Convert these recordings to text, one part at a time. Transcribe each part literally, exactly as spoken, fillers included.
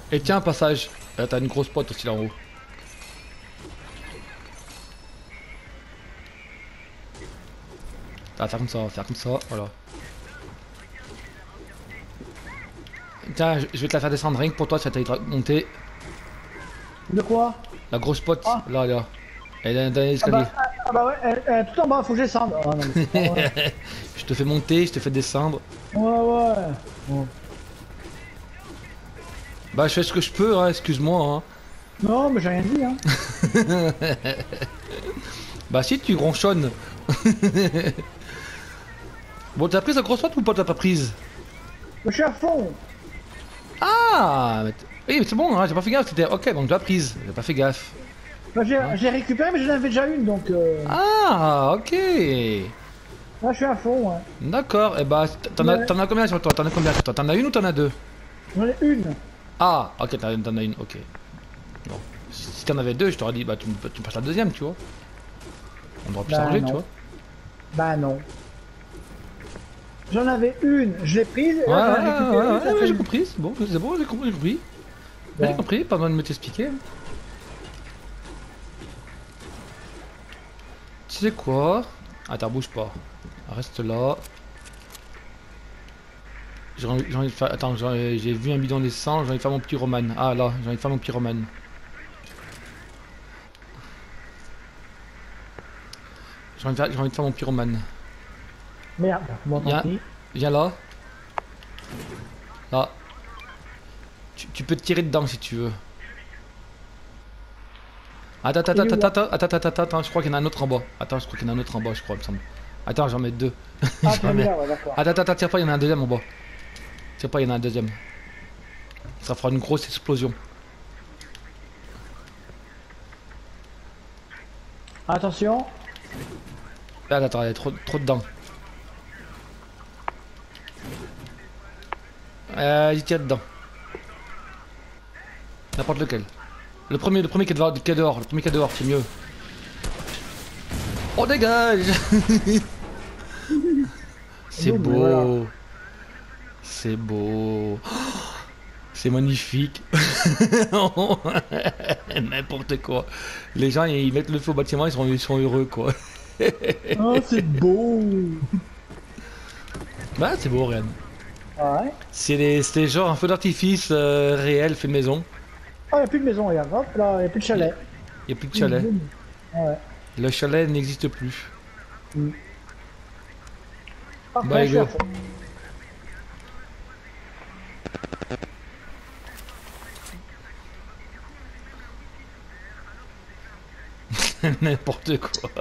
Et tiens, un passage. Là, t'as une grosse pote aussi là en haut. Ah, faire comme ça, faire comme ça, voilà. Tiens, je je vais te la faire descendre rien que pour toi, ça t'aidera à monter. De quoi? La grosse pote, Ah, là, là. Elle est dans ah l'escalier. bah, ah, ah bah ouais, elle- elle est tout en bas, faut que je descende. Ah non, mais c'est pas vrai. Je te fais monter, je te fais descendre. Ouais, ouais. Bon. Bah, je fais ce que je peux, hein, excuse-moi. Hein. Non, mais j'ai rien dit, hein. Bah, si, tu ronchonnes. Bon, t'as prise la grosse pote ou pas, t'as pas prise? Je suis à fond. Ah mais t- oui, mais c'est bon, hein, j'ai pas fait gaffe, c'était ok, donc tu l'as prise, j'ai pas fait gaffe. Bah, j'ai Ouais. j'ai récupéré, mais j'en avais déjà une, donc euh, Ah, ok. là, je suis à fond, ouais. D'accord, et bah, t'en as, Ouais. t'en as combien sur toi? T'en as combien sur toi? T'en as une ou t'en as deux? J'en ai une. Ah, ok, t'en t'en as une, ok. Bon, si si t'en avais deux, je t'aurais dit, bah, tu, me- tu me passes la deuxième, tu vois. On aurait pu Bah s'arranger, tu non. vois. Bah non. J'en avais une, je l'ai prise, et Ouais, là, ouais, j'en ai ouais, récupéré ouais, une, ça ouais, fait ouais, j'ai une. compris, c'est bon, c'est bon, j'ai compris, j'ai compris. Bon. J'ai compris, pas besoin de me t'expliquer. Tu sais quoi? Attends, bouge pas. Reste là. J'ai envie, j'ai envie de faire. Attends, j'ai j'ai vu un bidon d'essence, j'ai envie de faire mon petit Roman. Ah là, j'ai envie de faire mon petit Roman. J'ai envie, de faire- j'ai envie de faire mon petit Roman. Merde, bon, tant Viens, pis. viens là. Là. Tu, tu peux te tirer dedans si tu veux. Attends, attends, Il est attends, où, là? attends, attends, attends, attends, attends, je crois qu'il y en a un autre en bas. Attends, je crois qu'il y en a un autre en bas, je crois, il me semble. Attends, j'en mets deux. Ah, tu J'en l'as mis mets. là, ouais, d'accord. Attends, attends, attends, tire pas, il y en a un deuxième en bas. Tire pas, il y en a un deuxième. Ça fera une grosse explosion. Attention. Là, attends, il y a trop, trop dedans. Euh, il tire dedans. N'importe lequel. Le premier, le premier qui est dehors, qui est dehors, le premier qui est dehors, c'est mieux. Oh dégage. C'est Double, voilà. beau. C'est beau. C'est magnifique. N'importe quoi. Les gens ils mettent le feu au bâtiment, ils sont, ils sont heureux quoi. Oh, c'est beau. Bah c'est beau rien. Ouais. C'est les, c'est genre un feu d'artifice euh, réel fait maison. Oh, il n'y a plus de maison, regarde. Hop, là, il n'y a plus de chalet. Il n'y a plus de chalet. Boum. Ouais. Le chalet n'existe plus. Mm. Parfait, Bah je suis à go. fond. N'importe quoi.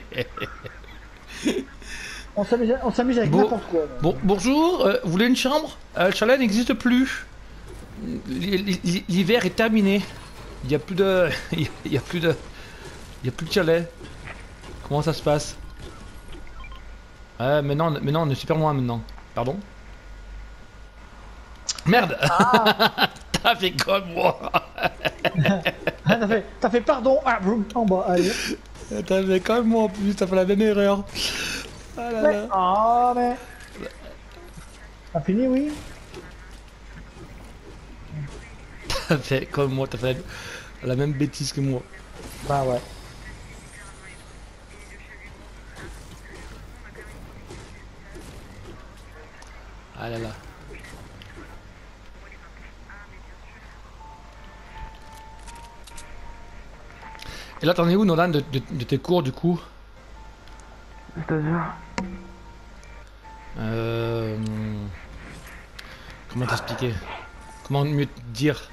On s'amuse on s'amuse avec Bon, n'importe quoi. donc. bon, bonjour, euh, vous voulez une chambre? Euh, Le chalet n'existe plus. L- l- L'hiver est terminé. Il y a plus de, il y a plus de, il y a plus de chalet. Comment ça se passe? Euh, mais non, mais non, on est super loin maintenant. Pardon? Merde! T'as fait comme moi! Ah, t'as fait, t'as fait pardon. Ah, boum, en bas, allez. T'as fait comme moi en plus, t'as fait la même erreur. Ah là Mais, là. ah, mais. T'as fini, oui? T'as fait comme moi, t'as fait la même bêtise que moi. Bah ouais. Ah là là. Et là, t'en es où, Nolan, de, de, de tes cours du coup? C'est-à-dire? Euh... Comment t'expliquer? Comment mieux te dire?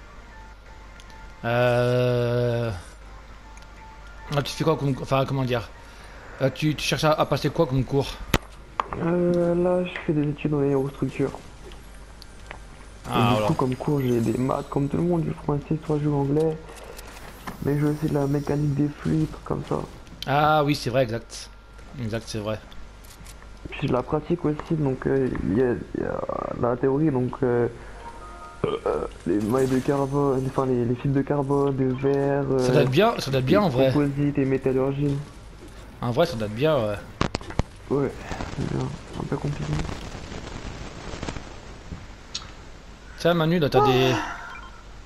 Euh... Ah, tu fais quoi comme... Enfin, comment dire? Euh, tu, tu cherches à, à passer quoi comme cours? Euh, là, je fais des études en aérostructure. Et Ah, du voilà. coup, comme cours, j'ai des maths comme tout le monde, du français, soit je joue anglais. Mais je fais de la mécanique des fluides, trucs comme ça. Ah oui, c'est vrai, exact. Exact, c'est vrai. Puis de la pratique aussi, donc euh, il y, a, il y a la théorie, donc euh, euh, les mailles de carbone, enfin les, les fils de carbone, de verre, euh, Ça date bien, ça date bien en vrai. composites et métallurgie. En vrai, ça date bien, ouais. Ouais, c'est bien, c'est un peu compliqué. Tiens, Manu, là, t'as des...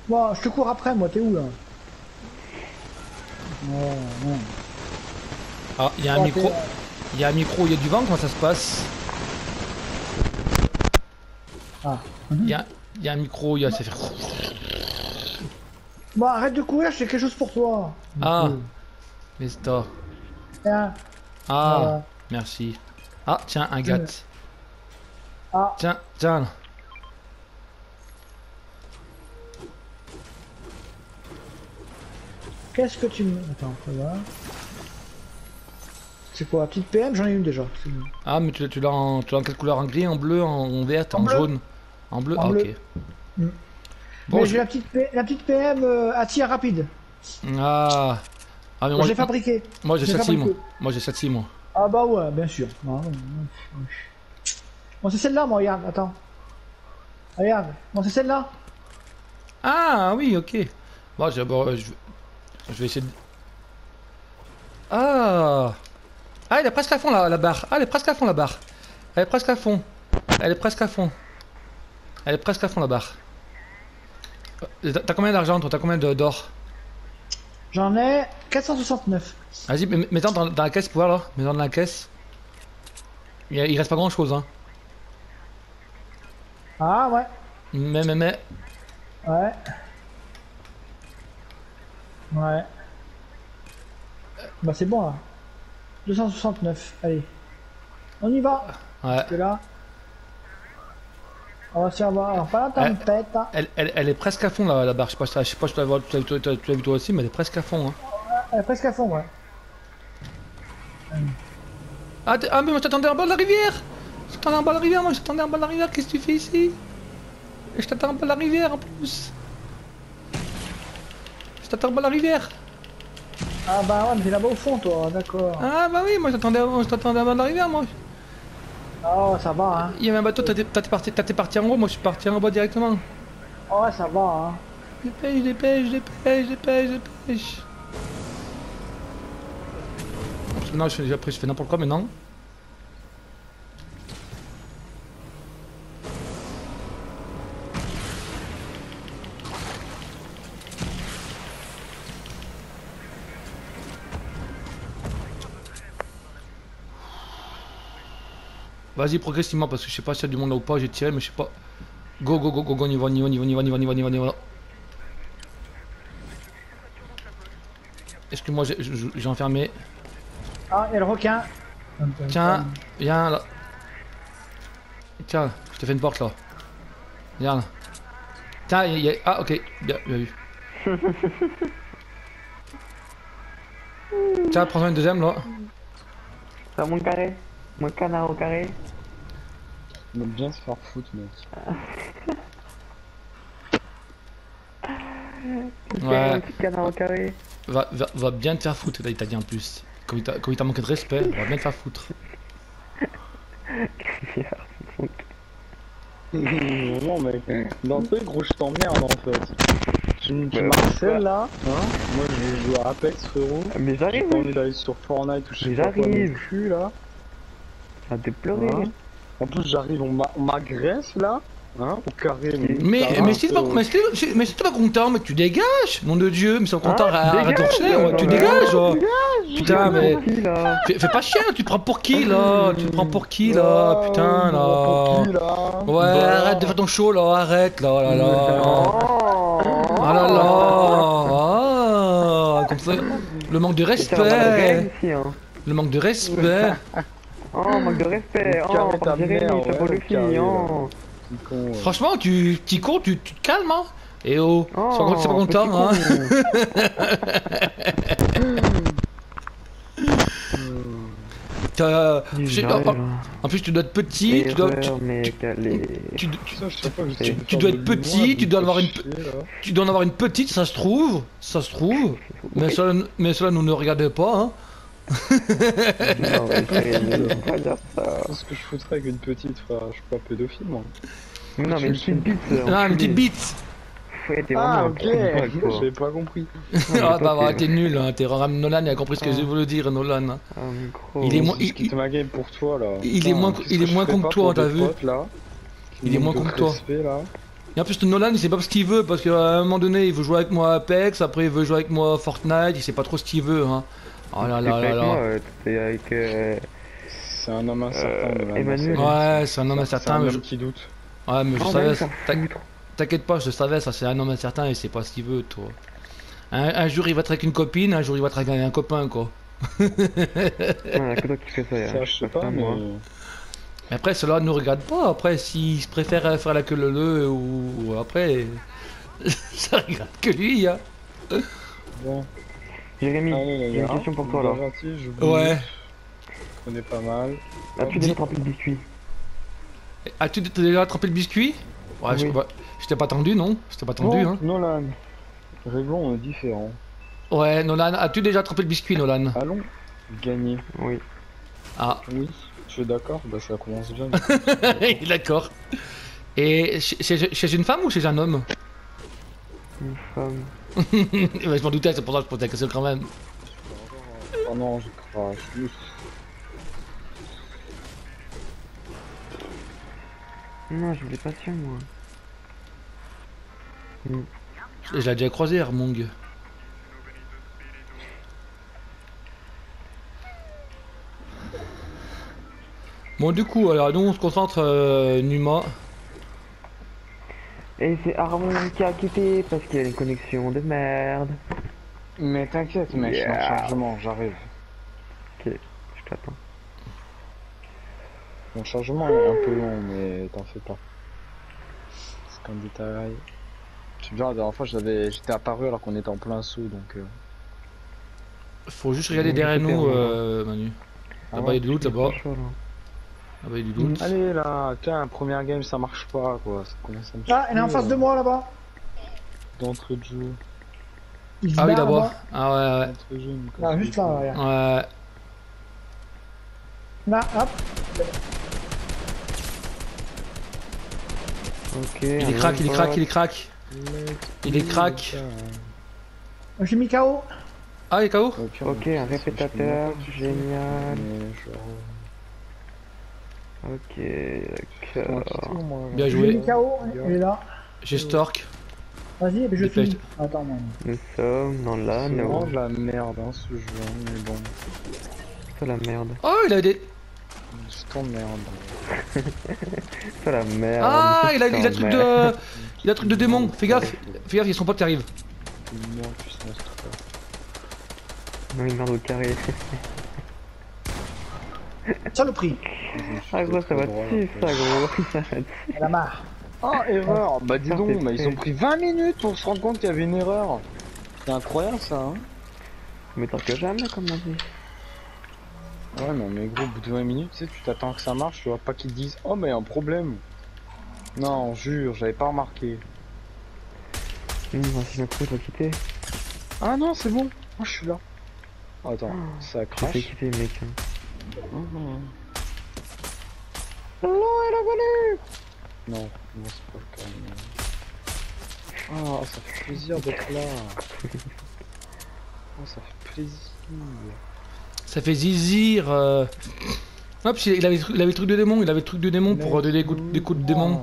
Bon, je te cours après, moi, t'es où là? Oh, non. Ah, il y a un Oh, micro. t'es- Il y a un micro, il y a du vent, comment ça se passe? Ah. Il y a, il y a un micro, il y a... ça fait... Bon, arrête de courir, j'ai quelque chose pour toi. Ah, Ok. Nesta. Tiens. Ah, Voilà. merci. Ah, tiens, un gâte. Ah, Tiens, tiens. qu'est-ce que tu me... Attends, voilà. C'est quoi, petite P M? J'en ai une déjà. c'est bon. Ah, mais tu, tu l'as en, tu l'as en quelle couleur? En gris, en bleu, en, en verte, En en, bleu. jaune? En bleu. En Ah, bleu. ok. Mm. Bon, Mais je- j'ai la petite, P... la petite P M euh, à tir rapide. Ah. Ah, mais Je moi, l'ai fabriquée. moi j'ai je l'ai celle-ci, moi. fabriquée. Moi j'ai celle-ci, moi. Ah bah ouais, bien sûr. Ah, ouais, ouais, ouais. Bon, c'est celle-là, moi, regarde, attends. Regarde, bon, c'est celle-là. Ah, oui, ok. Bon, je, bon, je, je vais essayer de... Ah. Ah, elle est presque à fond, la, la barre. Ah, elle est presque à fond, la barre. Elle est presque à fond. Elle est presque à fond. Elle est presque à fond, la barre. Euh, T'as t'as combien d'argent, toi? T'as combien de- d'or? J'en ai quatre cent soixante-neuf. Vas-y, mets- mets-en dans, dans la caisse, pour voir, là. Mets-en dans la caisse. Il, y a- il reste pas grand-chose, hein. Ah ouais, Mais, mais, mais... ouais. Ouais. Bah c'est bon là. deux cent soixante-neuf, allez. On y va. Ouais. Parce que là... On va se faire voir. Alors pas la tempête. Hein. Elle, elle, elle est presque à fond, la, la barre. Je sais pas, si- je sais pas si tu l'as vu, tu l'as vu, toi- tu l'as vu toi aussi, mais elle est presque à fond, hein. Elle est presque à fond, ouais. Ah, t'es- ah, mais moi je t'attendais en bas de la rivière! Je t'attendais en bas de la rivière, moi je t'attendais en bas de la rivière, qu'est-ce que tu fais ici? Et je t'attends en bas de la rivière en plus! Je t'attends en bas de la rivière! Ah bah ouais, mais t'es là-bas au fond, toi, d'accord. Ah bah oui, moi je t'attendais je t'attendais en bas de la rivière, moi! Oh, ça va, hein. Il y avait un bateau, t'es parti, t'es parti en haut, moi je suis parti en bas directement! Oh, ouais, ça va, hein. Dépêche, dépêche, dépêche, dépêche, dépêche! Non, je fais, après je fais n'importe quoi maintenant. Vas-y progressivement parce que je sais pas s'il y a du monde là ou pas, j'ai tiré mais je sais pas. Go go go go go, on y va, on y va, on y va, on y va, on y va, on y va, on y va, on y va. Est-ce que moi j'ai- j'ai enfermé? Ah, et le requin. Tiens, viens là. Tiens, je te fais une porte là. Viens là. Tiens, il y a... Ah ok, bien, bien vu. Tiens, prends-en une deuxième là. Ça mon carré. Mon canard au carré. On aime bien se faire foutre, mec. Ouais. Un petit canard au carré. Va, va, va bien te faire foutre, là, il t'a dit en plus. Comme il t'a comme il t'a manqué de respect, va bien te faire foutre. Non, mec. Dans le truc, gros, je t'emmerde en fait. Tu, tu Ouais, Marcel là, hein. Moi je joue à Apex, frérot. Mais J'ai j'arrive. pas envie d'aller sur Fortnite ou je sais Mais pas quoi j'arrive. non plus là. Ça te pleurer. Hein. En plus, j'arrive, on m'a- on m'agresse là. Hein, au carré. Mais, ça mais va, si t'es pas, euh, mais si t'es- mais si t'es pas content, mais tu dégages, nom de Dieu, mais si t'es content, Ah, arrête dégage, d'enchaîner, ouais, tu ouais. dégages, ouais. Putain, Mais mais qui là? fais, fais pas chier, tu te prends pour qui là? Tu te prends pour qui là? Ouais, Putain pour qui, là. là Ouais, Bah. arrête de faire ton show là, arrête là, oh là là. Oh Oh là là. Ah, comme ça, le manque de Et ça va pas de rêve respect. ici, hein. Le manque de respect. Oh, manque de respect. Oh, Carré ta Jérémy, mère, ça vaut ouais, le carré, fille, là. oh. Petit con, ouais. Franchement, tu t'y cours, tu, tu te calmes, hein. Et oh, Oh, c'est pas, c'est pas content, hein. T'as- je sais- en, en- en plus, tu dois être petit, tu dois, tu, mec, allez. tu, tu- Ça, je sais pas, je Tu- sais tu pas dois de être lui, petit, moi, tu je dois me avoir fais une chier, là. tu dois en avoir une petite, ça se trouve, ça se trouve. Mais cela, mais cela nous ne regardez pas, hein. Non, mais Jérémy, faut pas dire ça. Qu'est-ce que je foutrais avec une petite, frère? Je suis pas pédophile, moi. Non, mais une petite bite. Ah, une petite bite. Ouais, t'es Ah, vraiment ok, un con, toi. j'avais pas compris. Ah bah ouais, t'es nul, hein. T'es Ram Nolan, il a compris ce que Ah. je voulais dire, Nolan. hein. Ah, micro. Il est moins- Je il- quitte ma game pour toi, là. il est Putain, moins- qu'est-ce il que est je moins ferais con que pas toi, pour t'as des vu potes, là, qui Il est manquent moins de con que toi. respect, là. Et en plus, Nolan, il sait pas ce qu'il veut, parce qu'à un moment donné, il veut jouer avec moi à Apex, après il veut jouer avec moi à Fortnite, il sait pas trop ce qu'il veut, hein. Oh là T'es là pas là avec là. moi, euh, t'es avec euh, C'est un homme incertain. Euh, Nolan, Emmanuel. Ouais, c'est un homme C'est incertain, un mais homme je... qui doute. Ouais, mais je Oh, savais, bah, ça t'in- foutre. t'inquiète pas, je le savais, ça c'est un homme incertain, il sait pas ce qu'il veut, toi. Un, un jour il va être avec une copine, un jour il va être avec un, un copain, quoi. Voilà, que toi qui fais ça, Ça, hein. je sais Pas pas, ça, mais. moi. Mais après, cela ne nous regarde pas, après, s'il se préfère euh, faire la queue leu ou... ou après... ça regarde que lui, hein. Bon. Jérémy, Allez, les j'ai une gars, question pour vous toi êtes là. gentils, je vous Ouais. connais pas mal. As-tu déjà trempé le biscuit? As-tu t'as déjà attrapé le biscuit? Ouais, je, Oui. ouais, je t'ai pas tendu, non? Je t'ai pas tendu, Bon, hein. Nolan. Réglons différents. Ouais, Nolan, as-tu déjà attrapé le biscuit, Nolan? Allons gagner. Oui. Ah, Oui, je suis d'accord, bah ça commence bien. d'accord. Et chez, chez- chez une femme ou chez un homme? Une femme. Ouais, je m'en doutais, c'est pour ça que je posais la question quand même. Oh non, je crache. Ouf. Non, je voulais pas ça, moi. Je l'ai déjà croisé, Armong. Bon, du coup, alors nous on se concentre, euh, Numa. Et c'est Armand qui a quitté parce qu'il a une connexion de merde. Mais t'inquiète, mec, je suis en Yeah. chargement, j'arrive. Ok, je t'attends. Mon chargement est un peu long, mais t'en fais pas. C'est qu'un détail. Tu me dis, la dernière fois, j'avais, j'étais apparu alors qu'on était en plein saut, donc. Euh... Faut juste regarder Oui, derrière je peux nous, faire, euh, Manu. Ah Là-bas, ouais, il y a du loot, là-bas. Chaud, là. Là-bas, il y a du loot. Allez là, tiens, première game, ça marche pas, quoi. Ça commence à me Ah, elle est en face de moi là-bas. D'entrée de jeu. Il se Ah oui, barre, là-bas. Ah ouais, D'entrée de jeu, une Là, juste là, regarde. ouais. Ouais. Là, hop. Ok. Il est un crack, il est autre. crack, il est crack. Il est crack. J'ai mis K O. Ah, il est K O? Ok, un répétateur, génial. Ok, d'accord. Bien J'ai joué. mis K O. Il est là. J'ai Stork. Vas-y, mais je Dépêche. finis. Attends, moi. Nous sommes dans C'est l'anneau. vraiment de la merde, hein, ce jeu, hein, mais bon. C'est la merde. Oh, il a des... Je t'emmerde. C'est la merde. Ah, il a, C'est il a la truc merde. de... Il a truc de démon. Fais gaffe. Fais gaffe, il y a son pote qui arrive. Moi, puissance trois. Non, une merde au carré. Ça le prix. Ah gros, ça va dessus, ça gros. Ça va dessus. Elle a marre. Ah, erreur. Bah dis Ah, donc, t'es mais ils ont prêt. pris vingt minutes pour se rendre compte qu'il y avait une erreur. C'est incroyable ça, hein. Mais tant que jamais, comme on dit. Ouais, non, mais gros, au bout de vingt minutes, tu sais, tu t'attends que ça marche, tu vois pas qu'ils te disent oh, mais y a un problème. Non, jure, j'avais pas remarqué. Hum, voici le coup, je vais quitter. Ah non, c'est bon. Moi, je suis là. Attends, ça Je crache. fais quitter, mec. Mhm. Non, elle a volé. Non, non, c'est pas le cas. mais- Ah, ça fait plaisir d'être là. Oh, ça fait plaisir. Ça fait zizir. Euh... Hop, il avait, il avait le truc de démon. Il avait le truc de démon pour euh, donner des coups, des coups de démon.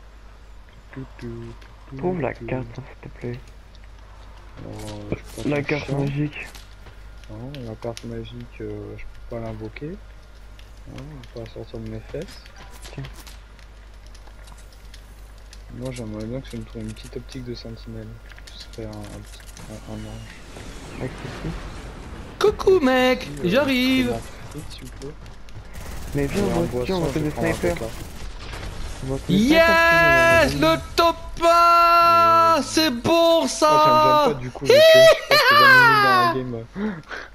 Trouve la carte, hein, s'il te plaît. Oh, je peux pas La faire carte ça. magique. Non, la carte magique, euh, je peux pas l'invoquer. Non, je peux pas la sortir de mes fesses. Tiens. Moi, j'aimerais bien que ça me trouve une petite optique de sentinelle. Ce serait un, un, petit, un, un ange. Avec ceci. Coucou, mec. Euh, J'arrive. je peux m'en foutre, s'il vous plaît. Mais viens, Et on en va, viens, on va boisson, faire je des vais prendre un snipers. peu là. On va faire des snipers, Yes, sinon, on va- le top un. C'est bon Oh, ça me ça. gêne pas du coup, je sais pas, c'est vingt minutes dans la game.